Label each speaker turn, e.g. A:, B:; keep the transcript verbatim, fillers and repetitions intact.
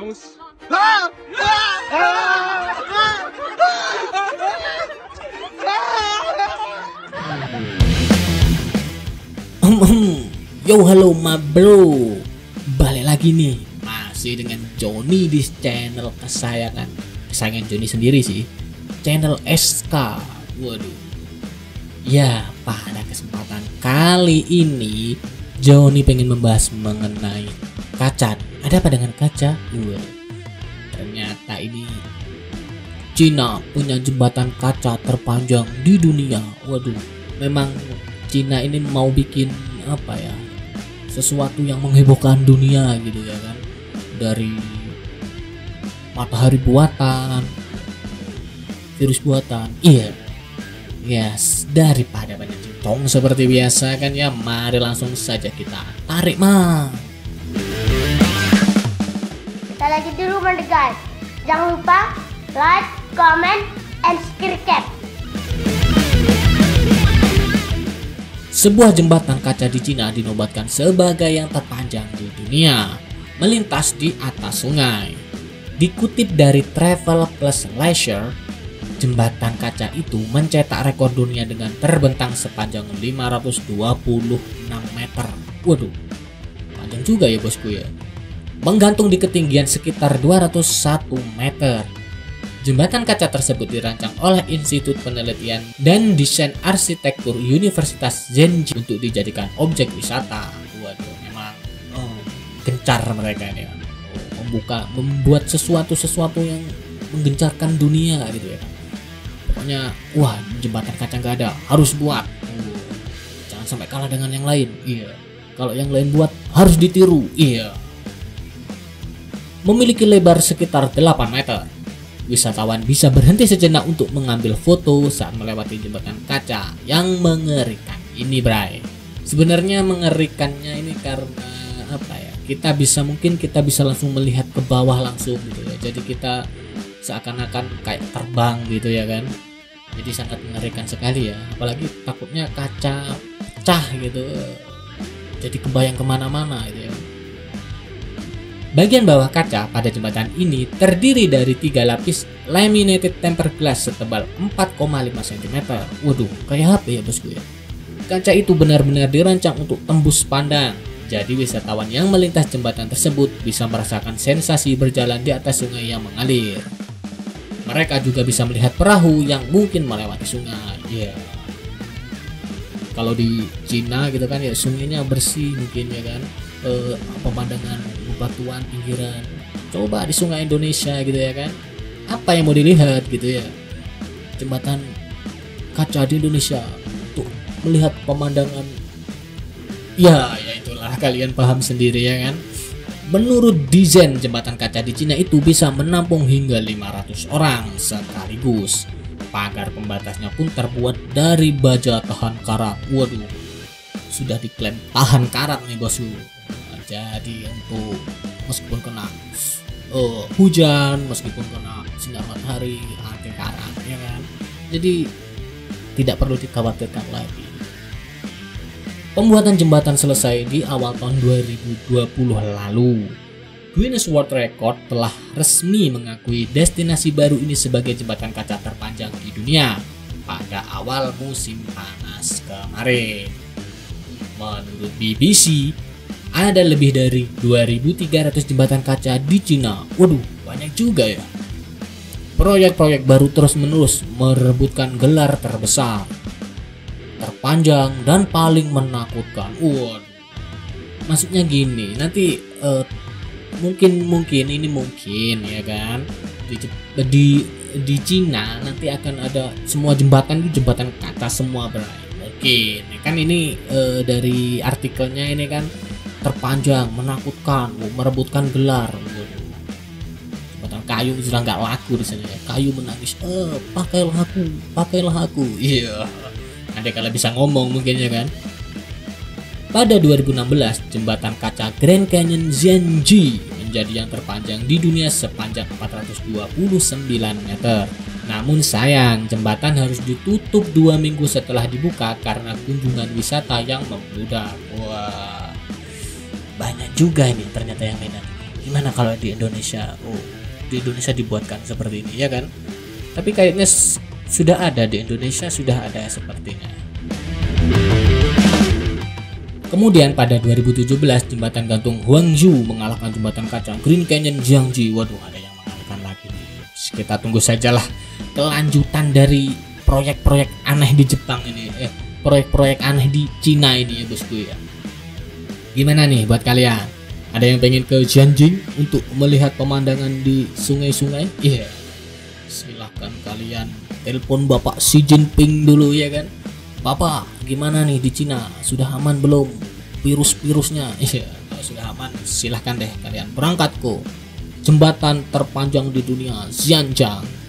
A: hangus. Ah! Ah! Ah!
B: Yo halo ma bro, balik lagi nih masih dengan Joni di channel kesayangan kesayangan Joni sendiri sih, channel S K. Waduh, ya pada kesempatan kali ini Joni pengen membahas mengenai kaca. Ada apa dengan kaca? Wah, ternyata ini Cina punya jembatan kaca terpanjang di dunia. Waduh, memang Cina ini mau bikin apa ya, sesuatu yang menghebohkan dunia gitu ya kan, dari matahari buatan, virus buatan. Iya, yes, daripada banyak cincong seperti biasa kan ya, mari langsung saja kita tarik mah.
C: Kita lagi di rumah guys, jangan lupa like, comment, and subscribe.
B: Sebuah jembatan kaca di Cina dinobatkan sebagai yang terpanjang di dunia, melintas di atas sungai. Dikutip dari Travel Plus Leisure, jembatan kaca itu mencetak rekor dunia dengan terbentang sepanjang lima ratus dua puluh enam meter. Waduh, panjang juga ya bosku ya. Menggantung di ketinggian sekitar dua ratus satu meter. Jembatan kaca tersebut dirancang oleh Institut Penelitian dan Desain Arsitektur Universitas Zhenjiang untuk dijadikan objek wisata. Waduh, memang oh, gencar mereka ini, oh, membuka, membuat sesuatu-sesuatu yang menggencarkan dunia gitu ya. Pokoknya, wah, jembatan kaca nggak ada, harus buat. Oh, jangan sampai kalah dengan yang lain. Iya. Kalau yang lain buat, harus ditiru. Iya. Memiliki lebar sekitar delapan meter. Wisatawan bisa berhenti sejenak untuk mengambil foto saat melewati jembatan kaca yang mengerikan ini, Bray. Sebenarnya mengerikannya ini karena apa ya? Kita bisa mungkin kita bisa langsung melihat ke bawah langsung gitu ya. Jadi kita seakan-akan kayak terbang gitu ya kan. Jadi sangat mengerikan sekali ya. Apalagi takutnya kaca pecah gitu. Jadi kebayang kemana-mana gitu ya. Bagian bawah kaca pada jembatan ini terdiri dari tiga lapis laminated tempered glass setebal empat koma lima sentimeter. Waduh, kayak H P ya bosku ya. Kaca itu benar-benar dirancang untuk tembus pandang. Jadi wisatawan yang melintas jembatan tersebut bisa merasakan sensasi berjalan di atas sungai yang mengalir. Mereka juga bisa melihat perahu yang mungkin melewati sungai. Ya. Yeah. Kalau di Cina gitu kan ya, sungainya bersih mungkin ya kan. Eh, pemandangan bebatuan pinggiran. Coba di sungai Indonesia gitu ya kan, apa yang mau dilihat gitu ya. Jembatan kaca di Indonesia untuk melihat pemandangan, ya ya itulah, kalian paham sendiri ya kan. Menurut desain jembatan kaca di Cina itu bisa menampung hingga lima ratus orang sekaligus. Pagar pembatasnya pun terbuat dari baja tahan karat. Waduh, sudah diklaim tahan karat nih bosku. Jadi untuk meskipun kena uh, hujan, meskipun kena sinar matahari, anti karat ya kan. Jadi tidak perlu dikhawatirkan lagi. Pembuatan jembatan selesai di awal tahun dua ribu dua puluh lalu. Guinness World Record telah resmi mengakui destinasi baru ini sebagai jembatan kaca terpanjang di dunia pada awal musim panas kemarin. Menurut B B C, ada lebih dari dua ribu tiga ratus jembatan kaca di Cina. Waduh, banyak juga ya. Proyek-proyek baru terus-menerus merebutkan gelar terbesar, terpanjang, dan paling menakutkan. Waduh, maksudnya gini, nanti uh, mungkin mungkin ini mungkin ya kan, di di, di Cina nanti akan ada semua jembatan itu jembatan kaca semua, Bray. Mungkin kan ini uh, dari artikelnya ini kan terpanjang, menakutkan, merebutkan gelar. Jembatan kayu sudah nggak laku di sana. Kayu menangis, eh pakailah aku, pakailah aku. Iya. Nanti kalau bisa ngomong mungkin ya kan. Pada dua ribu enam belas, jembatan kaca Grand Canyon Zhenjiang menjadi yang terpanjang di dunia sepanjang empat ratus dua puluh sembilan meter. Namun sayang, jembatan harus ditutup dua minggu setelah dibuka karena kunjungan wisata yang membludak. Wah, banyak juga ini ternyata yang minat. gimana kalau di Indonesia? Oh, di Indonesia dibuatkan seperti ini ya kan? Tapi kayaknya s- sudah ada di Indonesia, sudah ada sepertinya. Kemudian pada dua ribu tujuh belas jembatan gantung Huangzhou mengalahkan jembatan kaca Green Canyon Jiangji. Waduh, ada yang mengalahkan lagi nih. Kita tunggu sajalah kelanjutan dari proyek-proyek aneh di Jepang ini, eh proyek-proyek aneh di Cina ini ya bosku ya. Gimana nih buat kalian? Ada yang pengen ke Jianjing untuk melihat pemandangan di sungai-sungai? Iya. Yeah. Silahkan kalian telepon Bapak Xi Jinping dulu ya kan. Bapak, gimana nih di Cina? Sudah aman belum virus-virusnya? Iya, kalau sudah aman silahkan deh kalian berangkat ke jembatan terpanjang di dunia Xianjiang.